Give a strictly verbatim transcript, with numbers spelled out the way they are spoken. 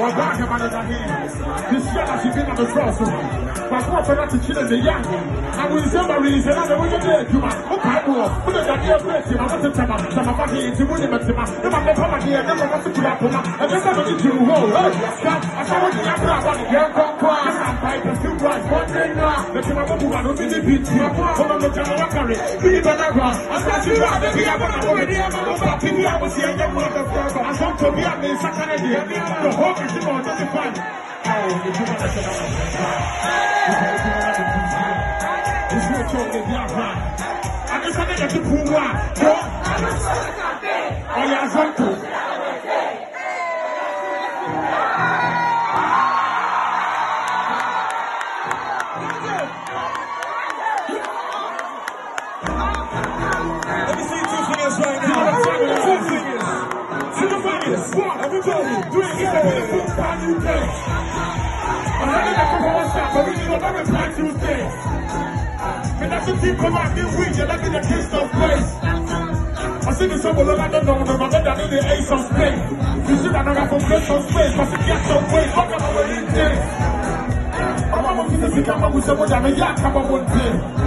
was back about it again. This year has been on the cross. But what for that to chill in the young? I will say my reason. I will get there. You must look at war. Put it on your place. I want to tell them. Some of us into William and Tima. Never met Papa here. Never want to put up on. And then I need to roll. I saw what you have about it. Young Conquer. I'm by the few guys. One day now. The Tima Bobu and only the beat. Come on, the Janawakari. Be the Nagra. I said you are the Diablo. I was here. I want to be a man. The whole is more than the fun. Oh, the Tima National. It's not talking about I just want to get to Puma. Oh, yeah, Zanto. Let me see two fingers right now. Two fingers. Two fingers. One, everybody. Three, get up in the foot. How do you play? I'm ready to come on shot, but we need another plan to stay. And that's the team come out this week, you're not in the case of place. I see the trouble and I don't know, no, but I need the ace of space. You see that I got from place of space, but it gets some way, fuck up our in day. I'm going to see the camera with someone that may come up one day.